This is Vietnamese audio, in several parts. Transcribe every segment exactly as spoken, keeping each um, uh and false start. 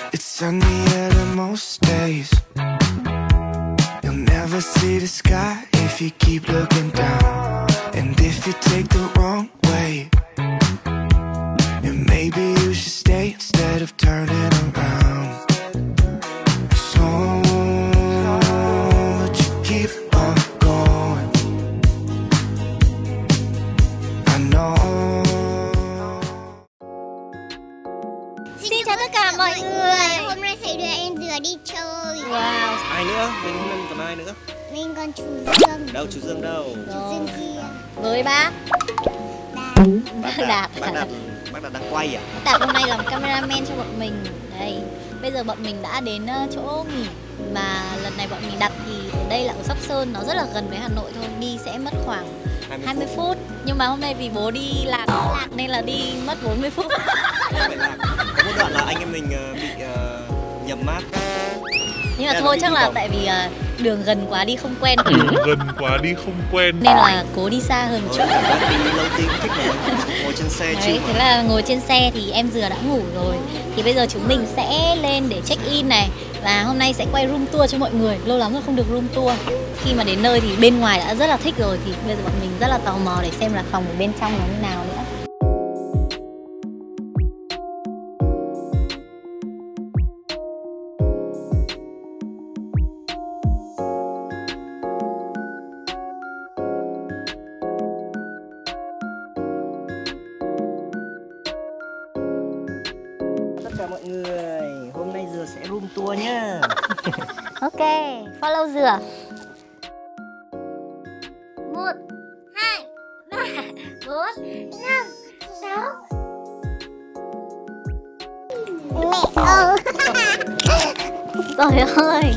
It's sunny out of most days. You'll never see the sky if you keep looking down. And if you take the wrong way, then maybe you should stay instead of turning around. So would you keep on going? I know. Xin chào tất cả mọi người. Hôm nay thầy đưa em Dừa đi chơi. Wow. Ai nữa? Mình mình còn ai nữa? Mình còn chú Dương. Đâu chú Dương đâu? Chú Dương kia. Với bác Đạt. Bác Đạt. Đạt. Bác Đạt. Bác Đạt đang quay à? Đạt hôm nay làm cameraman cho bọn mình. Đây, bây giờ bọn mình đã đến chỗ nghỉ mà lần này bọn mình đặt thì ở đây là ở Sóc Sơn, nó rất là gần với Hà Nội thôi, đi sẽ mất khoảng hai mươi phút. Nhưng mà hôm nay vì bố đi lạc lạc nên là đi mất bốn mươi phút. Có một đoạn là anh em mình bị uh, nhầm map. Nhưng mà thôi chắc là tại vì uh, đường gần quá đi không quen. Đường gần quá đi không quen Nên là cố đi xa hơn một chút. Đi lâu tin thích mà. Ngồi trên xe chill. Đấy, thế là ngồi trên xe thì em Dừa đã ngủ rồi. Thì bây giờ chúng mình sẽ lên để check in này. Và hôm nay sẽ quay room tour cho mọi người. Lâu lắm rồi không được room tour. Khi mà đến nơi thì bên ngoài đã rất là thích rồi. Thì bây giờ bọn mình rất là tò mò để xem là phòng ở bên trong nó như nào nữa. Tất cả mọi người, hôm nay Dừa sẽ room tour nhá. Ok, follow Dừa. Một, hai, ba, bốn, năm, sáu. Mẹ ơi. Trời ơi.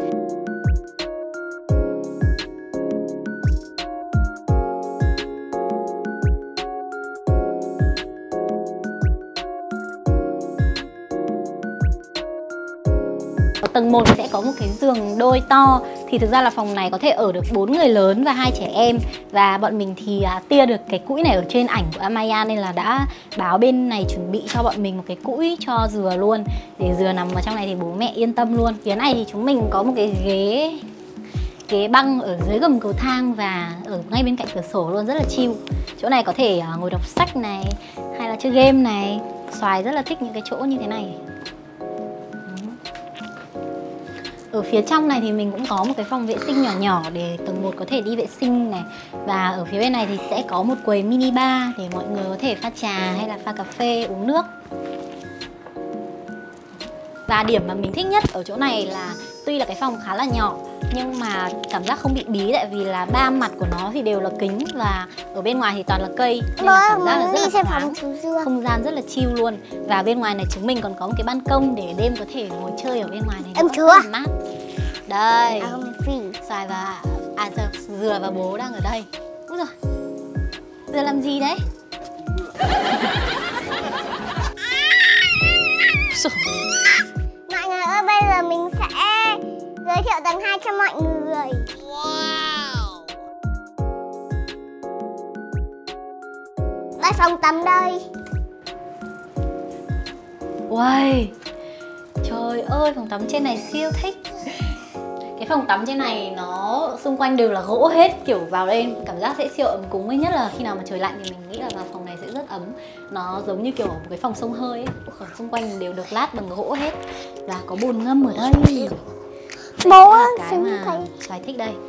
Ở tầng một sẽ có một cái giường đôi to. Thì thực ra là phòng này có thể ở được bốn người lớn và hai trẻ em. Và bọn mình thì à, tia được cái cũi này ở trên ảnh của Amaya nên là đã báo bên này chuẩn bị cho bọn mình một cái cũi cho Dừa luôn. Để Dừa nằm ở trong này thì bố mẹ yên tâm luôn. Phía này thì chúng mình có một cái ghế ghế băng ở dưới gầm cầu thang và ở ngay bên cạnh cửa sổ luôn, rất là chill. Chỗ này có thể à, ngồi đọc sách này hay là chơi game này. Xoài rất là thích những cái chỗ như thế này. Ở phía trong này thì mình cũng có một cái phòng vệ sinh nhỏ nhỏ để tầng một có thể đi vệ sinh này. Và ở phía bên này thì sẽ có một quầy mini bar để mọi người có thể pha trà hay là pha cà phê, uống nước. Và điểm mà mình thích nhất ở chỗ này là tuy là cái phòng khá là nhỏ nhưng mà cảm giác không bị bí, tại vì là ba mặt của nó thì đều là kính và ở bên ngoài thì toàn là cây nên là cảm giác là rất là thoáng, không gian rất là chill luôn. Và bên ngoài này chúng mình còn có một cái ban công để đêm có thể ngồi chơi ở bên ngoài này. Em chưa mát. Đây, Xoài và à Dừa và bố đang ở đây. Úi giời, Dừa làm gì đấy? Mọi người ơi, bây giờ mình sẽ giới thiệu tầng hai cho mọi người. Wow. Đây phòng tắm đây. Uầy, trời ơi, phòng tắm trên này siêu thích. Cái phòng tắm trên này nó xung quanh đều là gỗ hết, kiểu vào đây cảm giác sẽ siêu ấm cúng ấy. Nhất là khi nào mà trời lạnh thì mình nghĩ là vào phòng này sẽ rất ấm. Nó giống như kiểu một cái phòng xông hơi ấy. Xung quanh đều được lát bằng gỗ hết. Và có bồn ngâm ở đây. Bố là cái xin mà thầy. Xoài thích đây.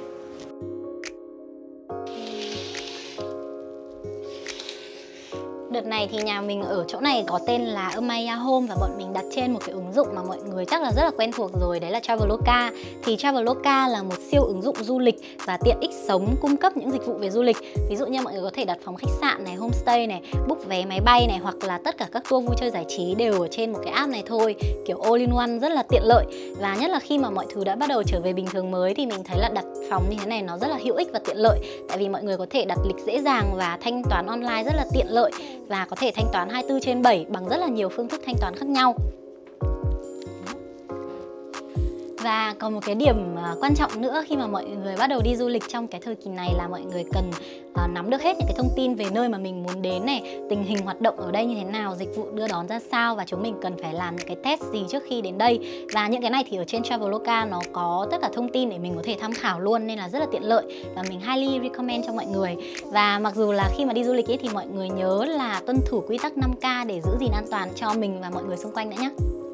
Đợt này thì nhà mình ở chỗ này có tên là Amaya Home và bọn mình đặt trên một cái ứng dụng mà mọi người chắc là rất là quen thuộc rồi, đấy là Traveloka. Thì Traveloka là một siêu ứng dụng du lịch và tiện ích sống cung cấp những dịch vụ về du lịch. Ví dụ như mọi người có thể đặt phòng khách sạn này, homestay này, book vé máy bay này, hoặc là tất cả các tour vui chơi giải trí đều ở trên một cái app này thôi. Kiểu all in one, rất là tiện lợi. Và nhất là khi mà mọi thứ đã bắt đầu trở về bình thường mới thì mình thấy là đặt phòng như thế này nó rất là hữu ích và tiện lợi. Tại vì mọi người có thể đặt lịch dễ dàng và thanh toán online rất là tiện lợi. Và có thể thanh toán hai mươi tư trên bảy bằng rất là nhiều phương thức thanh toán khác nhau. Và còn một cái điểm uh, quan trọng nữa khi mà mọi người bắt đầu đi du lịch trong cái thời kỳ này là mọi người cần uh, nắm được hết những cái thông tin về nơi mà mình muốn đến này, tình hình hoạt động ở đây như thế nào, dịch vụ đưa đón ra sao, và chúng mình cần phải làm những cái test gì trước khi đến đây. Và những cái này thì ở trên Traveloka nó có tất cả thông tin để mình có thể tham khảo luôn, nên là rất là tiện lợi và mình highly recommend cho mọi người. Và mặc dù là khi mà đi du lịch ấy thì mọi người nhớ là tuân thủ quy tắc năm K để giữ gìn an toàn cho mình và mọi người xung quanh nữa nhé.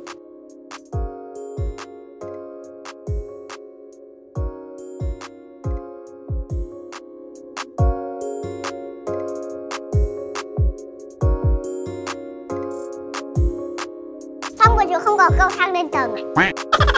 Không, của chú không có cầu thang lên tầng ạ.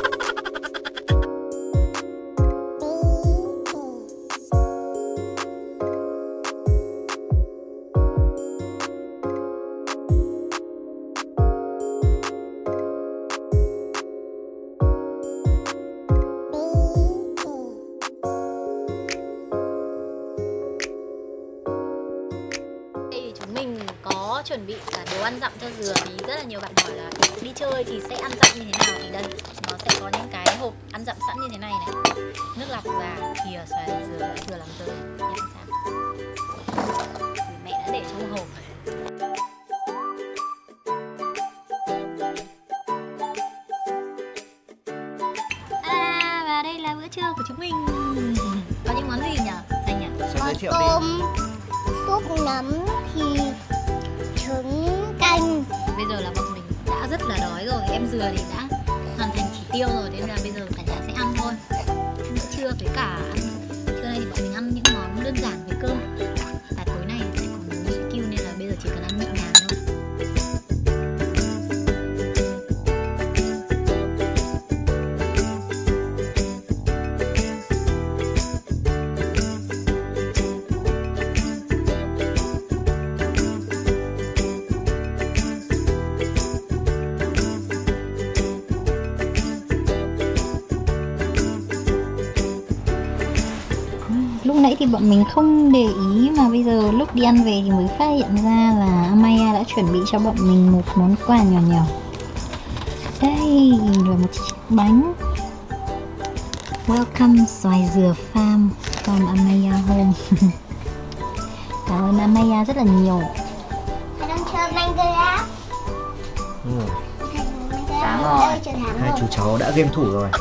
Chúng mình có chuẩn bị cả đồ ăn dặm cho dừa, vì rất là nhiều bạn hỏi là đi chơi thì sẽ ăn dặm như thế nào. Thì đây, nó sẽ có những cái hộp ăn dặm sẵn như thế này này, nước lọc và thìa xoài dừa đã vừa làm rơi. Nhìn sao? Thì mẹ đã để trong hộp. À, và đây là bữa trưa của chúng mình. Có những món gì nhỉ? Danh nhỉ? Sẽ giới thiệu Tôm, súp nấm, thịt, trứng, canh. Bây giờ là bọn mình đã rất là đói rồi. Em dừa thì đã hoàn thành chỉ tiêu rồi, nên là bây giờ cả nhà sẽ ăn thôi. Bữa trưa với cả ăn trưa nay thì bọn mình ăn những món đơn giản với cơm. Và tối nay sẽ còn bê bê kiu nên là bây giờ chỉ cần ăn nhẹ nhàng thôi. Lúc nãy thì bọn mình không để ý mà bây giờ lúc đi ăn về thì mới phát hiện ra là Amaya đã chuẩn bị cho bọn mình một món quà nhỏ nhỏ. Đây là một chiếc bánh Welcome xoài dừa farm from Amaya Home. Cảm ơn Amaya rất là nhiều. Đang chơi Minecraft. Ừ. Sáng rồi. Ơi, chưa tháng Hai rồi. chú cháu đã game thủ rồi.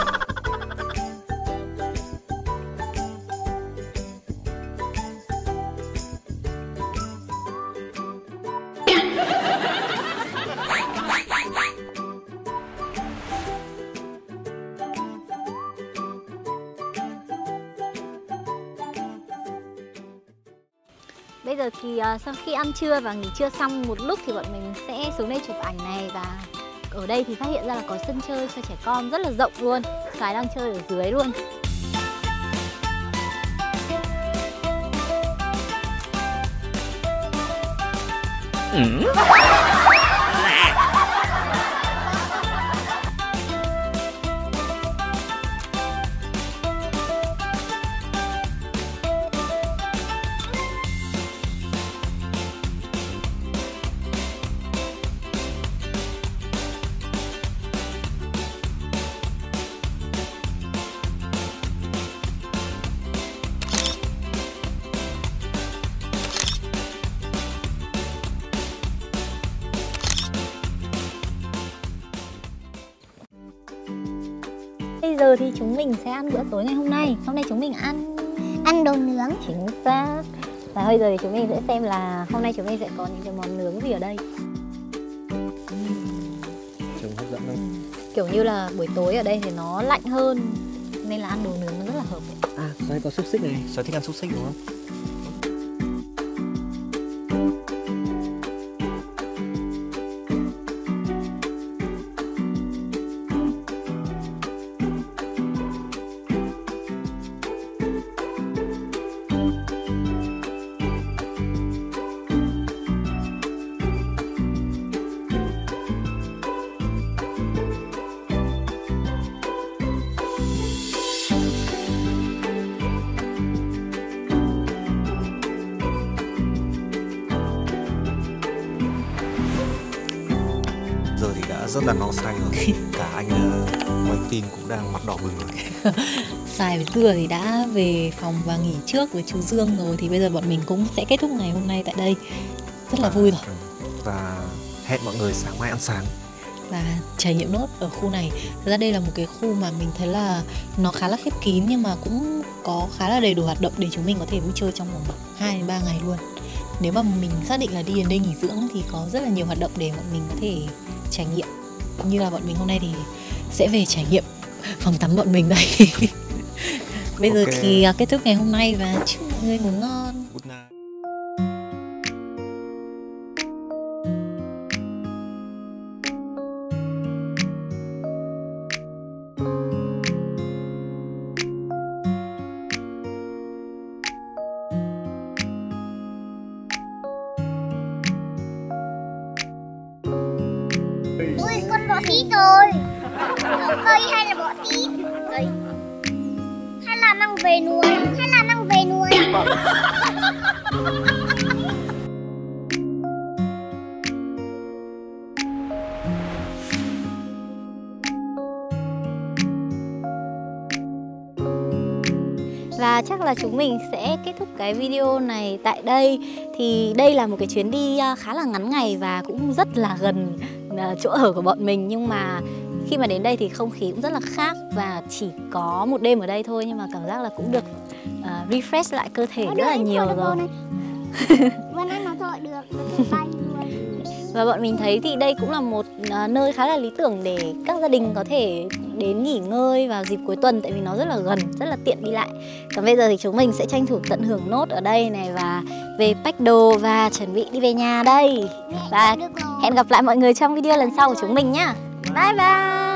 Bây giờ thì uh, sau khi ăn trưa và nghỉ trưa xong một lúc thì bọn mình sẽ xuống đây chụp ảnh này. Và ở đây thì phát hiện ra là có sân chơi cho trẻ con rất là rộng luôn. Xoài đang chơi ở dưới luôn. Ừ. Bây giờ thì chúng mình sẽ ăn bữa tối ngày hôm nay. Hôm nay chúng mình ăn Ăn đồ nướng. chính xác. Và bây giờ thì chúng mình sẽ xem là hôm nay chúng mình sẽ có những cái món nướng gì ở đây. Trông hấp dẫn không? Kiểu như là buổi tối ở đây thì nó lạnh hơn nên là ăn đồ nướng nó rất là hợp ấy. À, đây có xúc xích này. Xoài thích ăn xúc xích đúng không? rất là no say rồi. Cả anh uh, quay phim cũng đang mặt đỏ bừng rồi. Sai với Dừa thì đã về phòng và nghỉ trước với chú Dương rồi, thì bây giờ bọn mình cũng sẽ kết thúc ngày hôm nay tại đây. Rất là vui rồi. Và hẹn mọi người sáng mai ăn sáng và trải nghiệm nốt ở khu này. Thực ra đây là một cái khu mà mình thấy là nó khá là khép kín, nhưng mà cũng có khá là đầy đủ hoạt động để chúng mình có thể vui chơi trong vòng hai đến ba ngày luôn. Nếu mà mình xác định là đi đến đây nghỉ dưỡng thì có rất là nhiều hoạt động để bọn mình có thể trải nghiệm. Như là bọn mình hôm nay thì sẽ về trải nghiệm phòng tắm bọn mình đây. Bây giờ Okay. thì kết thúc ngày hôm nay và chúc mọi người ngủ ngon. Good night. Ui, con bọ xít rồi. Cây hay là bọ xít? Cây. Hay là mang về nuôi? Hay là mang về nuôi? Và chắc là chúng mình sẽ kết thúc cái video này tại đây. Thì đây là một cái chuyến đi khá là ngắn ngày và cũng rất là gần chỗ ở của bọn mình. Nhưng mà khi mà đến đây thì không khí cũng rất là khác. Và chỉ có một đêm ở đây thôi, nhưng mà cảm giác là cũng được uh, refresh lại cơ thể rất là nhiều rồi. Vừa nãy nó thổi được, nó thổi bay luôn. Và bọn mình thấy thì đây cũng là một uh, nơi khá là lý tưởng để các gia đình có thể đến nghỉ ngơi vào dịp cuối tuần. Tại vì nó rất là gần, rất là tiện đi lại. Còn bây giờ thì chúng mình sẽ tranh thủ tận hưởng nốt ở đây này và về pack đồ và chuẩn bị đi về nhà đây. Và hẹn gặp lại mọi người trong video lần sau của chúng mình nhá. Bye bye.